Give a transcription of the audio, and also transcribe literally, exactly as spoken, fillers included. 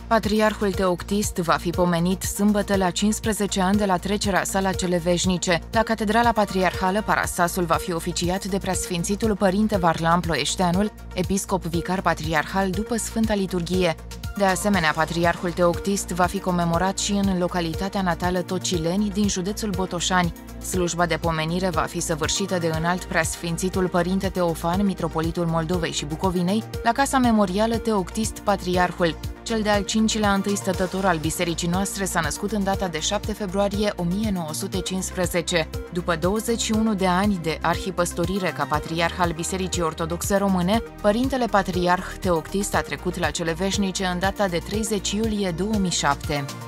Patriarhul Teoctist va fi pomenit sâmbătă la cincisprezece ani de la trecerea sa la cele veșnice. La Catedrala Patriarhală, parastasul va fi oficiat de Preasfințitul Părinte Varlam Ploieșteanul, episcop vicar patriarhal după Sfânta Liturghie. De asemenea, Patriarhul Teoctist va fi comemorat și în localitatea natală Tocileni din județul Botoșani. Slujba de pomenire va fi săvârșită de înalt Preasfințitul Părinte Teofan, mitropolitul Moldovei și Bucovinei, la Casa Memorială Teoctist Patriarhul. Cel de-al cincilea întâi stătător al bisericii noastre s-a născut în data de șapte februarie o mie nouă sute cincisprezece. După douăzeci și unu de ani de arhipăstorire ca patriarh al Bisericii Ortodoxe Române, Părintele Patriarh Teoctist a trecut la cele veșnice în data de treizeci iulie două mii șapte.